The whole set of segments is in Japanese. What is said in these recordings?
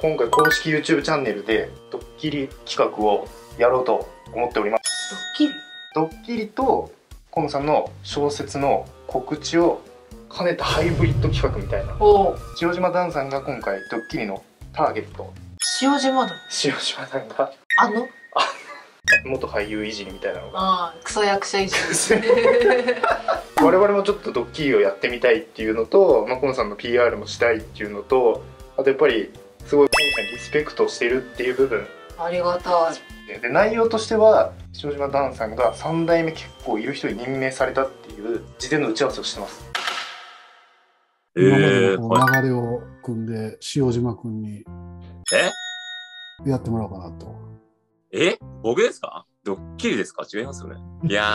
今回公式 YouTube チャンネルでドッキリ企画をやろうと思っております。ドッキリと河野さんの小説の告知を兼ねたハイブリッド企画みたいな。塩島ダンさんが今回ドッキリのターゲット。 塩島さんが元俳優いじりみたいなのが、 クソ役者いじり我々もちょっとドッキリをやってみたいっていうのと、河野さんの PR もしたいっていうのと、あとやっぱりすごい河野さんにリスペクトしてるっていう部分。 ありがたい。 で内容としては塩島ダンさんが3代目結構いる人に任命されたっていう事前の打ち合わせをしてます。 今までのこう流れを組んで塩島君にやってもらおうかなと。 僕ですか？ドッキリですか？違いますよね。いや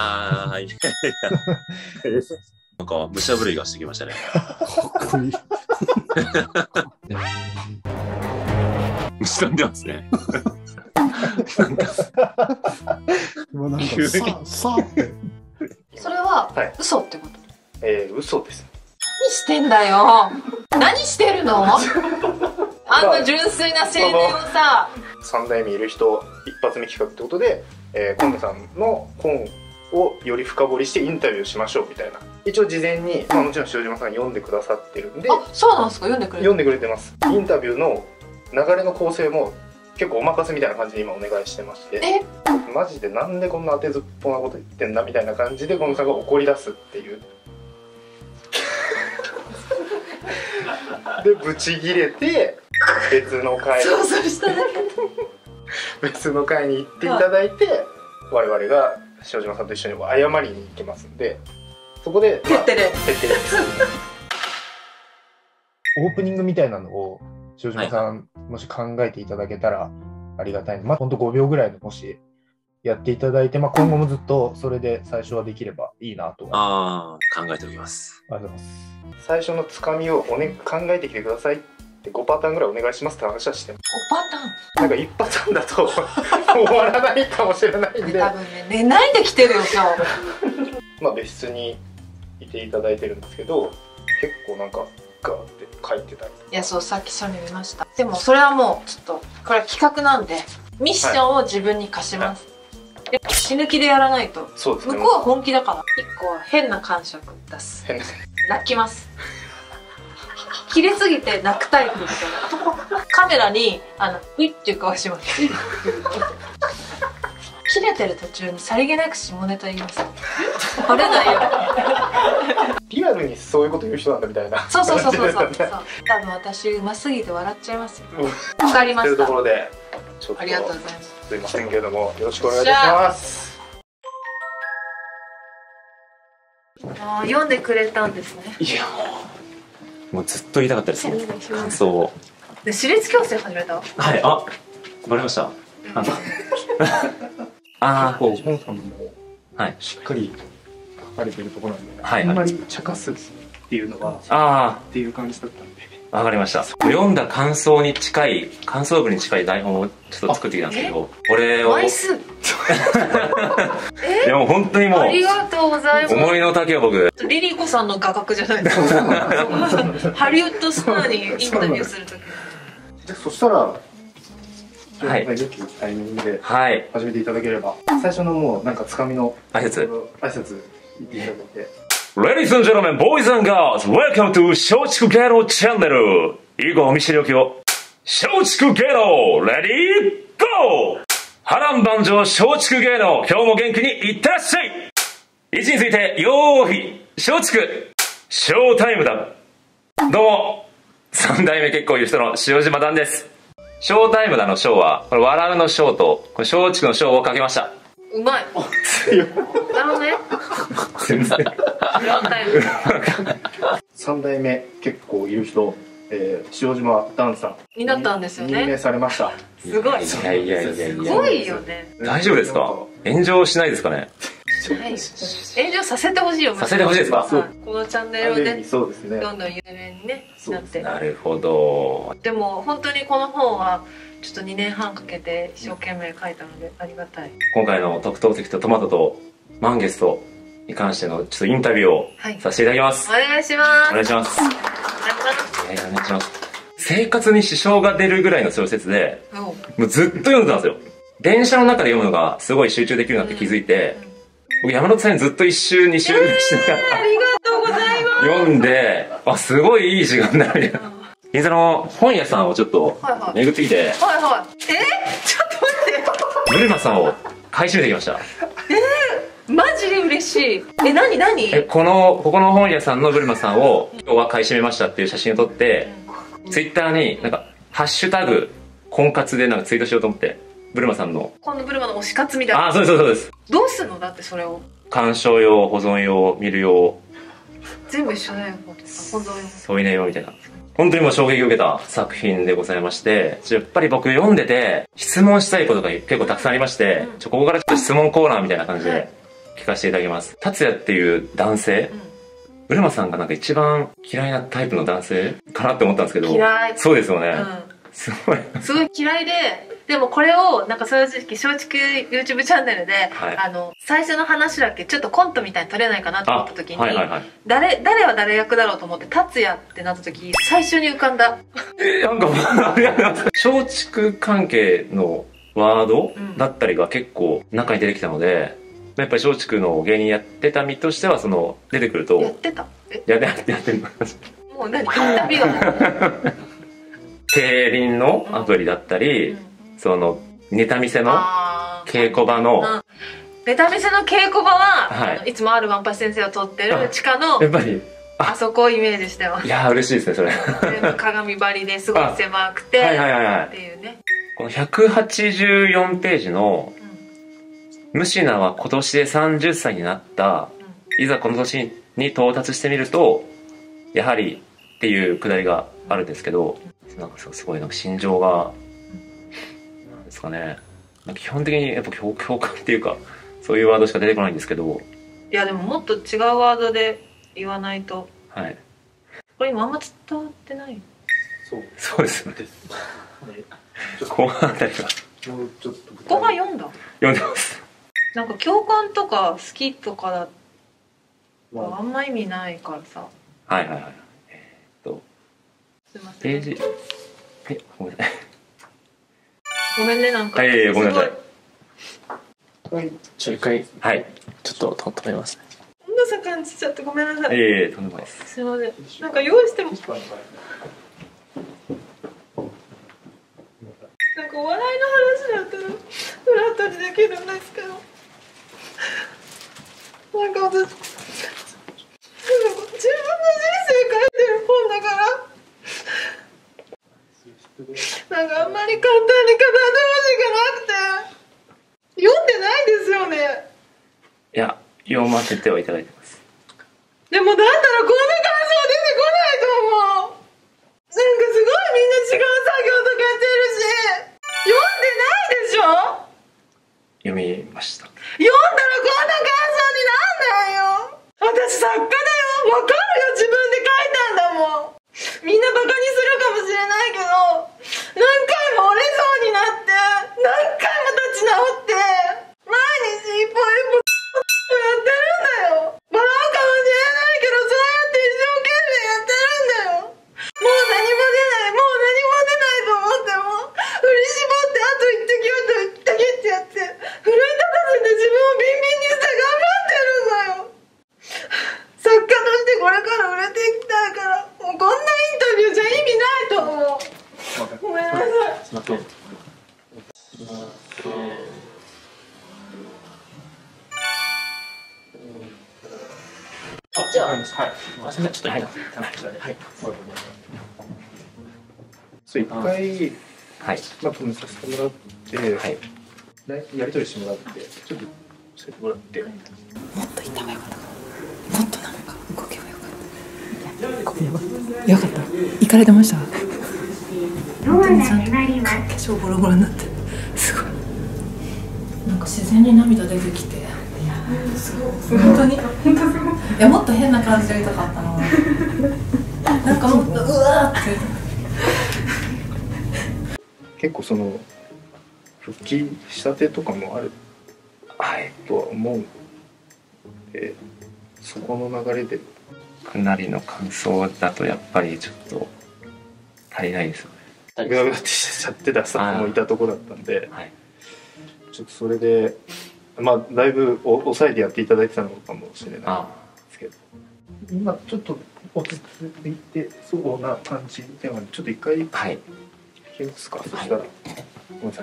なんか武者震いがしてきましたね。 かっこいい。 虫飛んでますね。 今なんかさあって。 それは嘘ってこと？ 嘘です。 何してんだよ。何してるの？あんな純粋な青年をさ。 3代目いる人一発目企画ってことで、河野さんの本をより深掘りしてインタビューしましょうみたいな。一応事前に、もちろん塩島さん読んでくださってるんで。 そうなんですか？読んでくれてます。インタビューの流れの構成も結構お任せみたいな感じで今お願いしてまして、マジでなんでこんな当てずっぽなこと言ってんだみたいな感じで河野さんが怒り出すっていう。でブチギレて別の回別の回に行っていただいて、我々が塩島さんと一緒に謝りに行きますんで、そこで徹底でオープニングみたいなのを塩島さんもし考えていただけたらありがたい。ほんと5秒ぐらいでもしやっていただいて、今後もずっとそれで最初はできればいいなと。 考えておきます。 ありがとうございます。最初のつかみを考えてきてくださいって5パターンぐらいお願いしますって話はしてます。 5パターン？ なんか1パターンだと終わらないかもしれないんで、 多分ね、寝ないで来てるよ今日。 別室にいていただいてるんですけど、結構なんかガーって書いてたり。 いや、そう、さっき書に見ました。でもそれはもうちょっとこれは企画なんでミッションを自分に課します。やっぱ死ぬ気でやらないと。 そうですね。 向こうは本気だから。1個は変な感触出す。泣きます。切れすぎて泣くタイプみたいな。カメラにウィッっていう顔します。切れてる途中にさりげなく下ネタ言います。バレないよ。 リアルにそういうこと言う人なんだみたいな。 そう。多分私うますぎて笑っちゃいますよ。わかりました。 というところでちょっとありがとうございます。 すいませんけれども、よろしくお願いいたします。 読んでくれたんですね。 いやもうずっと言いたかったですね、感想を。 で、私立矯正始めた。 はい、バレました。 こう本さんもしっかり書かれてるところなんで、あんまり茶化すっていうのはっていう感じだったんで。 わかりました。読んだ感想文に近い台本をちょっと作ってきたんですけど、これを枚数。 いやもう本当にもうありがとうございます。 思いの丈を僕。 リリコさんの画角じゃないですか。ハリウッドスターにインタビューするとき。 そしたらタイミングで始めていただければ、最初のもうなんかつかみの挨拶言っていただいて。 Ladies and gentlemen, boys and girls, welcome to 松竹芸能チャンネル。以後お見知りおきを。松竹芸能、レディーゴー。波乱万丈松竹芸能、今日も元気にいってらっしゃい。位置について、よーい、松竹、ショータイムだ。どうも、3代目結構いる人の塩島ダンです。ショータイムだのショーは、これ笑うのショーと、これ松竹のショーをかけました。 うまい。なるほどね。 全然。3代目結構いる人、塩島ダンさんになったんですよね。 任命されました。 すごい。 いやすごいよね。 大丈夫ですか？炎上しないですかね？ 炎上させてほしいよ。 させてほしいですか？ このチャンネルをね、 そうですね。 どんどん有名にねなって。 なるほど。 でも本当にこの本はちょっと2年半かけて一生懸命書いたのでありがたい。 今回の特等席とトマトと満月とに関してのちょっとインタビューをさせていただきます。 お願いします。 お願いします。 お願いします。 お願いします。 生活に支障が出るぐらいの小説で、もうずっと読んでたんですよ。電車の中で読むのがすごい集中できるなって気づいて、僕山手線にずっと1週2週しながら、 ありがとうございます読んで、あ、すごいいい時間だみたいな。銀座の本屋さんをちょっと巡ってきて、 はいはい、ちょっと待ってブルマさんを買い占めてきました。 マジで嬉しい。何ここの本屋さんのブルマさんを今日は買い占めましたっていう写真を撮って、ツイッターになんかハッシュタグ婚活でなんかツイートしようと思って、ブルマさんの今度ブルマの推し活みたいな。 あ、そうですそうです。 どうすんの？だってそれを鑑賞用、保存用、見る用、 全部一緒だよ。保存用、 添い寝用みたいな、本当にもう衝撃を受けた作品でございまして、やっぱり僕読んでて質問したいことが結構たくさんありまして、ここからちょっと質問コーナーみたいな感じで聞かせていただきます。達也っていう男性、ブルマさんがなんか一番嫌いなタイプの男性かなって思ったんですけど。 嫌い。 そうですよね、すごい嫌いでもこれをなんか正直松竹 YouTube チャンネルで、最初の話だけちょっとコントみたいに撮れないかなと思った時に、誰は誰役だろうと思って達也ってなった時最初に浮かんだ。 なんかありがとうございます。松竹関係のワードだったりが結構中に出てきたので、やっぱり松竹の芸人やってた身としては、その出てくるとやってたやってるもう何旅がもう競輪のアプリだったり、そのネタ見せの稽古場の、 ネタ見せの稽古場は、いつもあるワンパチ先生を撮ってる地下のやっぱりあそこをイメージしてます。 いやー嬉しいですねそれ。 鏡張りですごい狭くてっていうね。 この184ページのムシナは今年で30歳になった、いざこの年に到達してみるとやはりっていうくだりがあるんですけど、なんかすごいなんか心情がなんですかね、なんか基本的にやっぱ共感っていうかそういうワードしか出てこないんですけど、 いやでももっと違うワードで言わないと。はい、これ今あんま伝わってない。 そうですね。後半あたりはもうちょっと後半読んでます。 なんか共感とか好きとかだとあんま意味ないからさ。 はい。 すいません。 ページごめんなさい。 ごめんねなんか。 ごめんなさい。 一回ちょっと止めますね。 温度差感じちゃってごめんなさい。 とんでもないです。 すいません。なんか用意しても。なんかお笑いの話だったらフラットにできるんですけど、なんか私自分の人生書いてる本だからなんかあんまり簡単に語ってほしくなくて読んでないですよね。 いや読ませてはいただいてます。 でもだったらこんな感想出てこないと思う。なんかすごいみんな違う作業とかしてるし読んでないでしょ。 読みました。 読んだらこんな感想になんないよ。私作家だよ。わかるよ、自分で書いたんだもん。みんなバカにするかもしれないけど何回も折れそうになって何回も立ち直って毎日一歩一歩やってるんだよ。笑うかもしれないけどそうやって一生懸命やってるんだよ。もう何も出ないと思っても振り絞ってあと一滴ってやって奮い立たせて自分をビンビンにして頑張ってるんだよ。作家としてこれから売れていきたいからもうこんなインタビューじゃ意味ないと思う。ごめんなさい。すいません。じゃあ、ちょっとそう一回まとめさせてもらって、やり取りしてもらってちょっと教えてもらって。もっと行った方がよかったかな。もっとなんか動けばよかった。よかった。行かれてました。本当にちゃんと化粧ボロボロになってすごいなんか自然に涙出てきて、本当にいやもっと変な感じでやりたかったな。なんかもっとうわーって結構その復帰したてとかもあるとは思うんで、そこの流れでかなりの感想だとやっぱりちょっと足りないですよね。 グダグダってしちゃってたスタッフもいたとこだったんで、 はい、 ちょっとそれでまあだいぶ抑えてやっていただいてたのかもしれないですけど、今ちょっと落ち着いてそうな感じではちょっと一回はいいけますか。そしたらごめんなさい。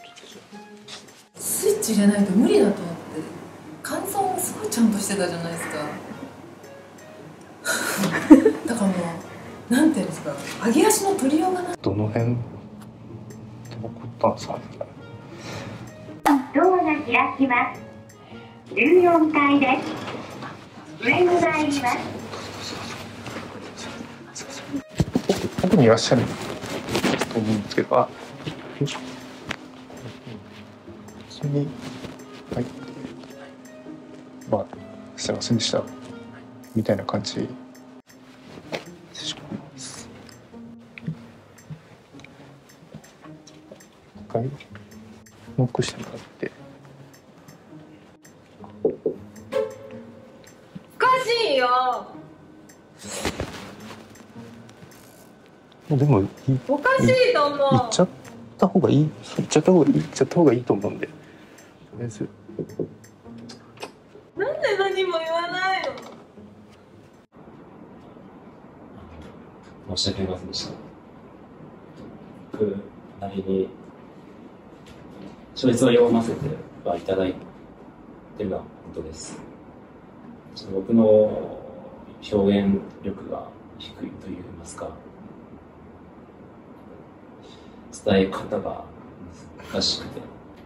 スイッチ入れないと無理だと思って。感想もすごいちゃんとしてたじゃないですか。だからもうなんていうんですか、上げ足の取りようがない。 どの辺で起こったんですかね。 ドアが開きます。14階です。上に参ります。 奥にいらっしゃると思うんですけど、あ、よいしょ。一緒に入って、まあすいませんでしたみたいな感じ。失礼します。一回ノックしてもらって。 おかしいよ。 でもおかしいと思う。 行っちゃった方がいい。行っちゃった方がいいと思うんで。とりあえず。 なんで何も言わないの。 申し訳ありませんでした。僕なりに小説を読ませてはいただいてるのは本当です。ちょっと僕の表現力が低いといいますか、伝え方が難しくて、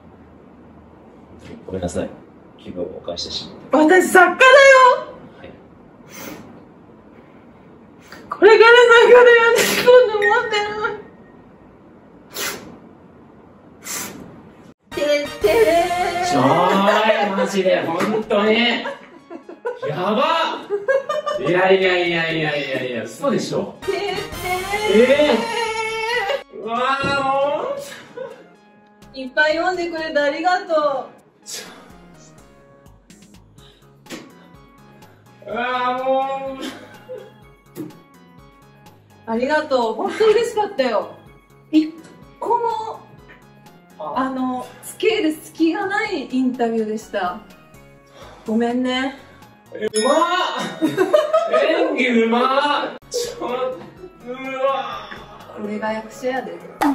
ごめんなさい。気分を害してしまって。 私作家だよ。 はい。 これから作家でやっていこうと思ってるのに。てってれー。 ちょーい、マジで、本当に。やばっ。いや、嘘でしょ。 てってれー。 うわー、もう。 いっぱい読んでくれてありがとうわー、もう。 ありがとう。本当に嬉しかったよ。一個もつける隙がないインタビューでした。ごめんね。 うまっ。演技うまっ。ちょっと、うわこれが役者やで。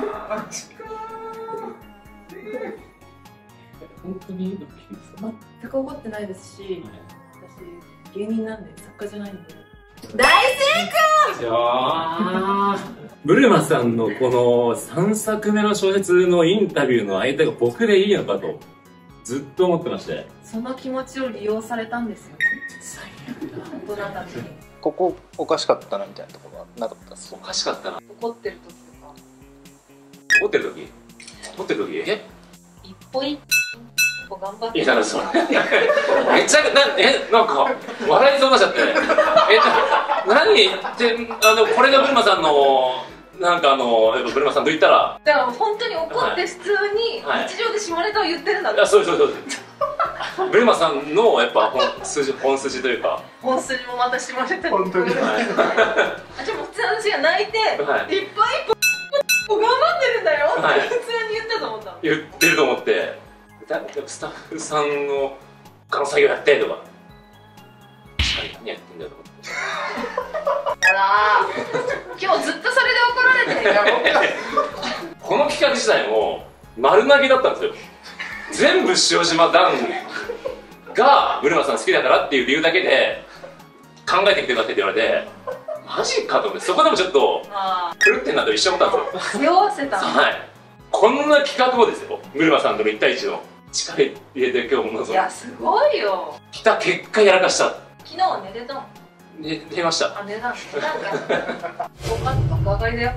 本当にドッキリですか？ 全く怒ってないですし、私芸人なんで作家じゃないんで。大成功。 ブルマさんのこの3作目の小説のインタビューの相手が僕でいいのかとずっと思ってまして、 その気持ちを利用されたんですよ。 最悪だ。 大人たちに。 ここおかしかったなみたいなところはなかったです。 おかしかったな。 怒ってる時とか。 怒ってる時一歩一歩頑張って。 いや、だからそれめっちゃなんか笑いそうになっちゃって何ってこれがブルマさんのなんかやっぱブルマさんと言ったら、 だから本当に怒って普通に日常で下ネタを言ってるんだって。 そうブルマさんのやっぱ本筋というか、 本筋もまた下ネタに。 本当に。 じゃあもう普通私が泣いて、 はいいっぱい頑張ってるんだよってはい普通に言ったと思ったの。 言ってると思って、スタッフさんの他の作業やってとか、何やってんだよと思って。 あら今日ずっとそれで怒られてるよ。 この企画自体も丸投げだったんですよ。全部塩島ダウンがブルマさん好きだからっていう理由だけで考えてきてくださいって言われて、マジかと思って、そこでもちょっと狂ってんなと一緒思ったんですよ。 背負わせた。 はい。こんな企画をですよ、ブルマさんとの1対1の力入れて今日もいやすごいよ。 来た結果やらかした。 昨日は寝てたもん。 寝ました。 あ、寝たんか。そうか、爆上がりだよ。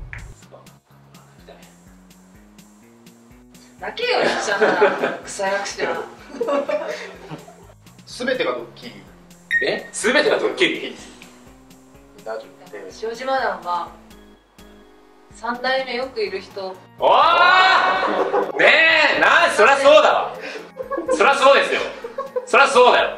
泣けよ、役者なら。草役者。 すべてがドッキリ。 すべてがドッキリ。 塩島団は3代目よくいる人。 おーねえ、そりゃそうだわ。そりゃそうですよ。そりゃそうだよ。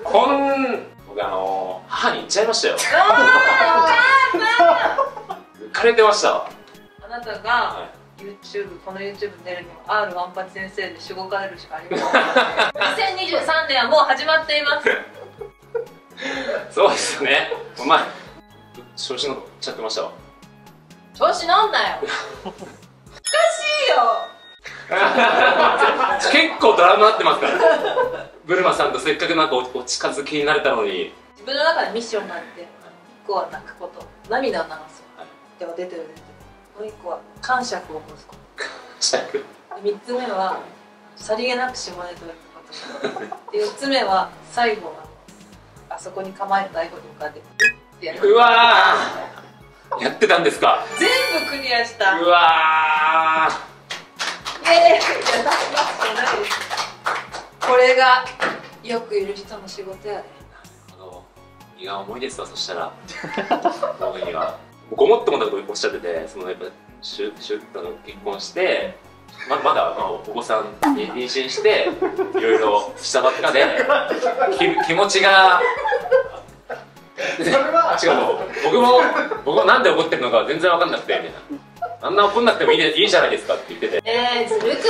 僕母に言っちゃいましたよ。 お母さん。 かれてました。 あなたが YouTube、この YouTube に出るには R ワンパチ先生でしごかれるしかありません。2023年はもう始まっています。 そうですね。お前調子乗っちゃってましたわ。 調子乗んなよ。おかしいよ。 結構ドラマになってますから。ブルマさんとせっかくなんかお近づきになれたのに。 自分の中でミッションがあって、1個は泣くこと、涙を流す。では出てる。もう1個は感触を起こすこと。3つ目はさりげなく下ネタを言うこと。で4つ目は最後はあそこに構えた台本に向かってってやる。 うわー、やってたんですか。 全部クリアした。 うわー、いやこれがよくいる人の仕事やで。 胃が重いですわ。そしたら僕にはごもっともなことおっしゃってて、そのやっぱ結婚してまだお子さん妊娠していろいろしたばっかで気持ちがそれは違う。僕もなんで怒ってるのか全然分かんなくて、みたいな。あんな怒んなくてもいいじゃないですかって言ってて。 ずるくない？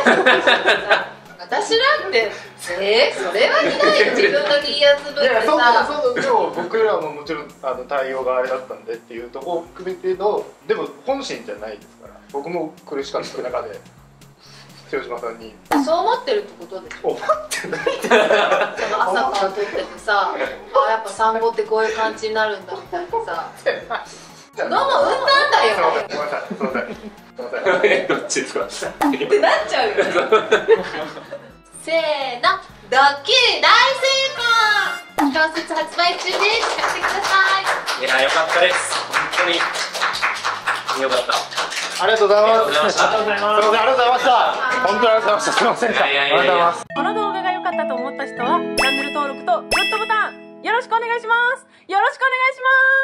私なんてそれはひどいよ。自分の気安ぶってさ。 でも僕らももちろん対応があれだったんでっていうところを含めての、でも本心じゃないですから。僕も苦しかった中で塩島さんにそう思ってるってことでしょ。 思ってない。 その朝から撮っててさ、あやっぱ産後ってこういう感じになるんだみたいなさ。子供産んだんだよ。 すいません。 どっちですかってなっちゃうよね。せーの、ドッキリ大成功。小説発売中です。買ってください。いや、よかったです。本当によかった。 ありがとうございます。ありがとうございました。本当にありがとうございました。すみません。ありがとうございます。 この動画が良かったと思った人はチャンネル登録とグッドボタンよろしくお願いします。よろしくお願いします。